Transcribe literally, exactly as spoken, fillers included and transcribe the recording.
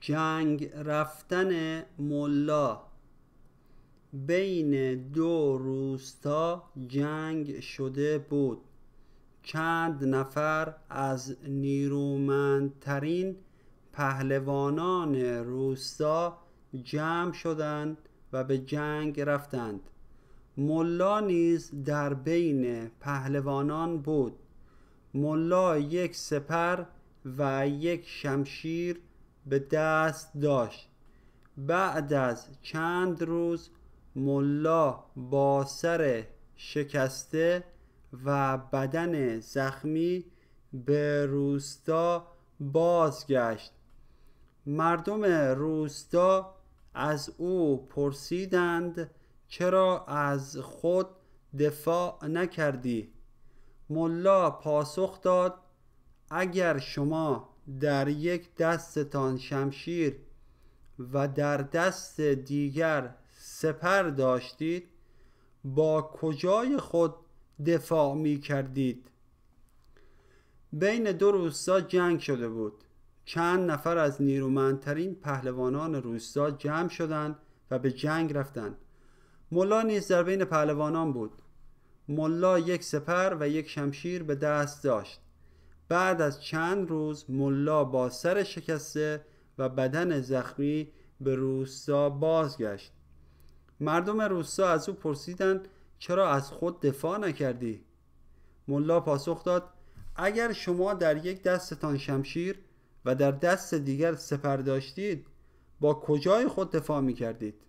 جنگ رفتن ملا. بین دو روستا جنگ شده بود. چند نفر از نیرومندترین پهلوانان روستا جمع شدند و به جنگ رفتند. ملا نیز در بین پهلوانان بود. ملا یک سپر و یک شمشیر به دست داشت. بعد از چند روز ملا با سر شکسته و بدن زخمی به روستا بازگشت. مردم روستا از او پرسیدند چرا از خود دفاع نکردی؟ ملا پاسخ داد اگر شما در یک دستتان شمشیر و در دست دیگر سپر داشتید، با کجای خود دفاع می کردید؟ بین دو روستا جنگ شده بود. چند نفر از نیرومندترین پهلوانان روستا جمع شدند و به جنگ رفتند. ملا نیز در بین پهلوانان بود. ملا یک سپر و یک شمشیر به دست داشت. بعد از چند روز ملا با سر شکسته و بدن زخمی به روستا بازگشت. مردم روستا از او پرسیدند چرا از خود دفاع نکردی؟ ملا پاسخ داد اگر شما در یک دستتان شمشیر و در دست دیگر سپر داشتید، با کجای خود دفاع می کردید؟